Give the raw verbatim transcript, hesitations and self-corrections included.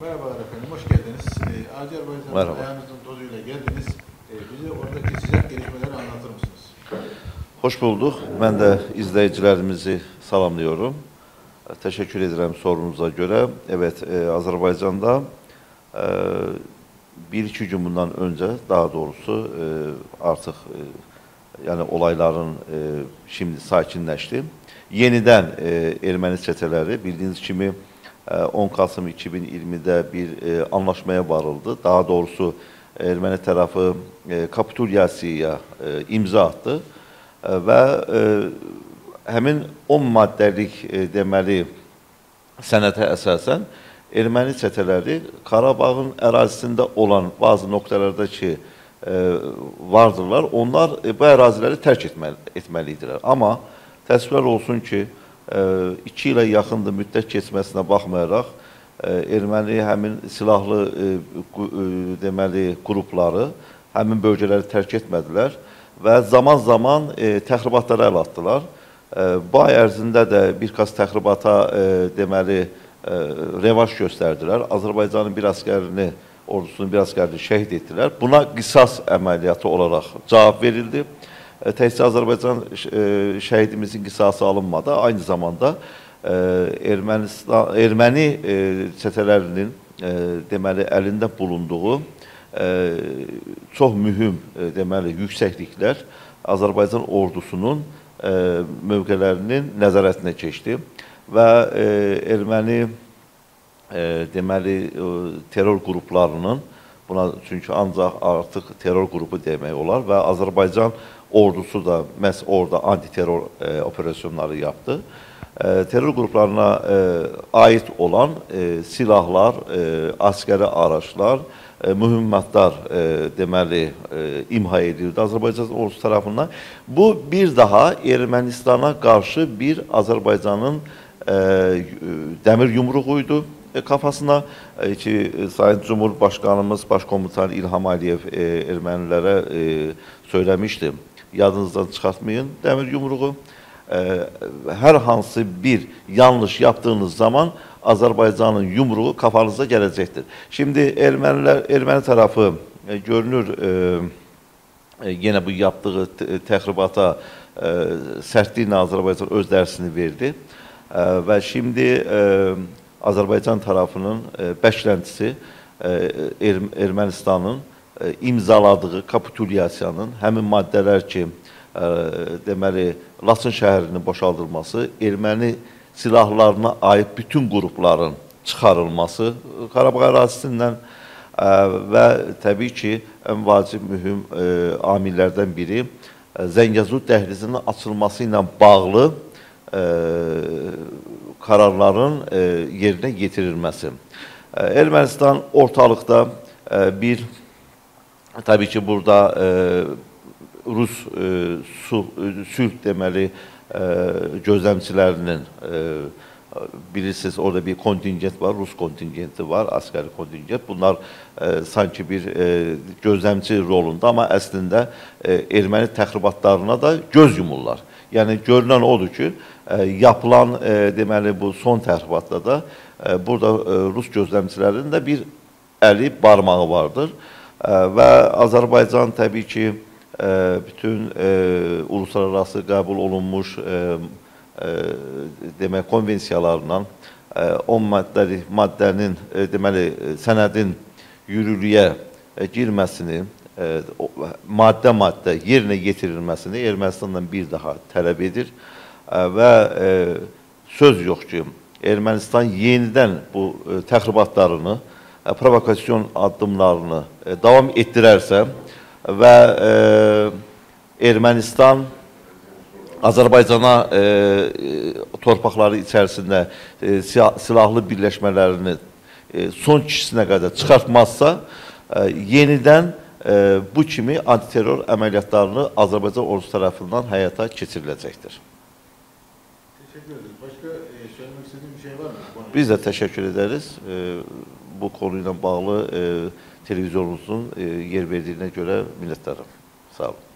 Merhabalar efendim, hoş geldiniz. Ee, Azerbaycan'ın ayağınızın tozuyla geldiniz. Ee, bize oradaki sıcak gelişmeleri anlatır mısınız? Hoş bulduk. Ben de izleyicilerimizi salamlıyorum. Teşekkür ederim sorunuza göre. Evet, e, Azerbaycan'da e, bir iki gün bundan önce, daha doğrusu e, artık e, yani olayların e, şimdi sakinleşti. Yeniden e, Ermeni çeteleri bildiğiniz gibi on Kasım iki bin iyirmi'de bir e, anlaşmaya varıldı. Daha doğrusu Ermeni tarafı e, kapitulyasıya e, imza attı e, ve e, həmin on maddelik e, deməli sənətə əsasən Erməni çetələri Qarabağın ərazisində olan bazı noktalarda ki e, vardırlar, onlar e, bu əraziləri tərk etməli, etməlidirlər. Amma təəssüflər olsun ki, iki ilə yaxındır müddət keçməsinə baxmayaraq, erməni həmin silahlı deməli qrupları həmin bölgələri tərk etmədilər və zaman-zaman təxribatlara əl atdılar. Bu ay ərzində də bir qaz təxribata deməli revaş göstərdilər. Azərbaycanın bir əskərini, ordusunun bir əskərini şəhid etdilər. Buna qisas əməliyyatı olaraq cavab verildi. Təkcə Azərbaycan şəhidimizin qisası alınmadı. Aynı zamanda Ermənistan, Erməni çetələrinin deməli əlində bulunduğu çox mühüm deməli yüksəkliklər Azərbaycan ordusunun mövqelərinin nəzarətinə keçdi və erməni deməli terror qruplarının, buna çünki ancaq artıq terror qrupu demək olar və Azərbaycan ordusu da məhz orada antiterror e, operasyonları yaptı. E, terror qruplarına e, ait olan e, silahlar, e, askeri araçlar, e, mühimmatlar e, deməli e, imha edildi Azərbaycan ordusu tarafından. Bu bir daha Ermənistana qarşı bir Azərbaycanın e, dəmir yumruğuydu e, kafasına e, ki Sayın Cumhurbaşkanımız Başkomutan İlham Aliyev e, ermənilərə e, söyləmişdi. Yadınızdan çıxartmayın, dəmir yumruğu. E, hər hansı bir yanlış yaptığınız zaman Azərbaycanın yumruğu kafanıza gələcəkdir. Şimdi ermənilər, erməni tarafı e, görünür e, e, yine bu yaptığı təxribata e, sərtliğine Azərbaycan öz dərsini verdi. E, və şimdi e, Azərbaycan tarafının e, bəşləntisi e, er, Ermənistanın imzaladığı kapitulyasiyanın həmin maddələr ki, e, deməli, Laçın şəhərinin boşaldılması, erməni silahlarına ait bütün qrupların çıxarılması Qarabağ ərazisindən e, və təbii ki, ən vacib mühüm e, amillərdən biri e, Zəngəzur dəhlizinin açılması ilə bağlı e, kararların e, yerinə yetirilməsi. E, Ermənistan ortalıqda e, bir Tabii ki burada e, Rus e, su, e, sülh deməli e, gözlemcilərinin e, bilirsiniz orada bir kontingent var, Rus kontingenti var, askeri kontingent. Bunlar e, sanki bir e, gözlemci rolunda ama əslində e, erməni təxribatlarına da göz yumurlar. Yəni görünən odur ki, e, yapılan e, deməli bu son təxribatda da e, burada e, Rus gözlemcilərinin də bir əli, barmağı vardır. Və Azərbaycan təbii ki, bütün e, uluslararası qəbul olunmuş e, e, demək konvensiyalarla e, on maddəli, maddənin e, deməli sənədin yürürlüyə e, girməsini, e, maddə-maddə yerinə yetirilməsini Ermənistandan bir daha tələb edir e, və e, söz yox ki, Ermənistan yenidən bu e, təxribatlarını, provokasyon addımlarını e, davam etdirərsə və e, Ermənistan Azərbaycana e, torpaqları içərisində e, silahlı birləşmələrini e, son kişisinə qədər çıxartmazsa, e, yenidən e, bu kimi antiterror əməliyyatlarını Azərbaycan ordusu tərəfindən həyata keçiriləcəkdir. Teşekkür ederiz. Başka e, söylemek istediğim bir şey var mı? Biz de teşekkür ederiz. E, bu konuyla bağlı e, televizyonumuzun e, yer verdiğine göre minnettarım. Sağ olun.